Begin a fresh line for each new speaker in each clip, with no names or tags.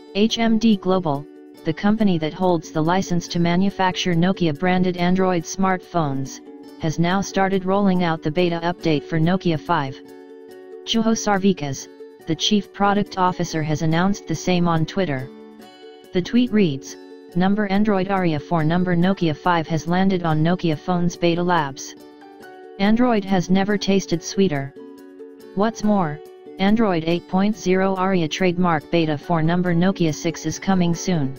HMD Global, the company that holds the license to manufacture Nokia-branded Android smartphones, has now started rolling out the beta update for Nokia 5. Juho Sarvikas, the chief product officer, has announced the same on Twitter. The tweet reads, "Number Android Aria for number Nokia 5 has landed on Nokia Phones Beta Labs. Android has never tasted sweeter. What's more, Android 8.0 Aria trademark beta for number Nokia 6 is coming soon.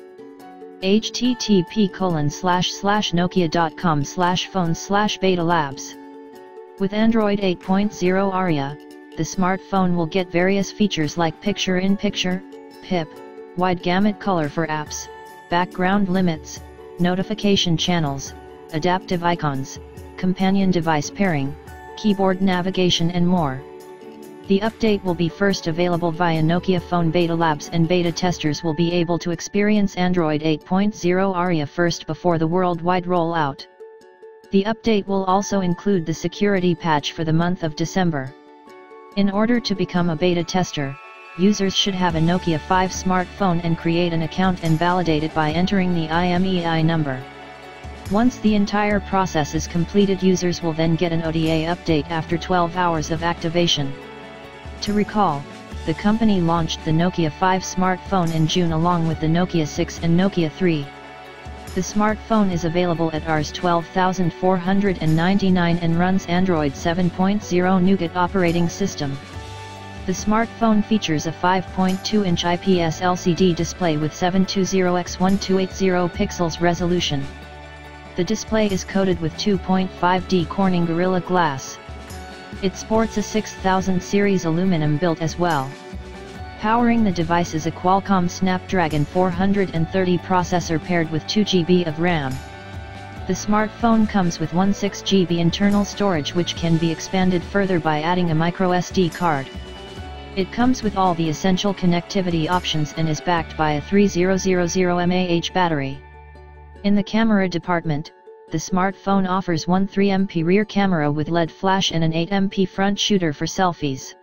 http://nokia.com/phones/beta labs. With Android 8.0 Aria, the smartphone will get various features like picture-in-picture, PIP, wide gamut color for apps, background limits, notification channels, adaptive icons, companion device pairing, keyboard navigation and more. The update will be first available via Nokia Phone Beta Labs, and beta testers will be able to experience Android 8.0 Aria first before the worldwide rollout. The update will also include the security patch for the month of December. In order to become a beta tester, users should have a Nokia 5 smartphone and create an account and validate it by entering the IMEI number. Once the entire process is completed, users will then get an OTA update after 12 hours of activation. To recall, the company launched the Nokia 5 smartphone in June along with the Nokia 6 and Nokia 3. The smartphone is available at Rs 12,499 and runs Android 7.0 Nougat operating system. The smartphone features a 5.2-inch IPS LCD display with 720x1280 pixels resolution. The display is coated with 2.5D Corning Gorilla Glass. It sports a 6000 series aluminum build as well. Powering the device is a Qualcomm Snapdragon 430 processor paired with 2GB of RAM. The smartphone comes with 16GB internal storage, which can be expanded further by adding a microSD card. It comes with all the essential connectivity options and is backed by a 3000 mAh battery. In the camera department, the smartphone offers one 3MP rear camera with LED flash and an 8MP front shooter for selfies.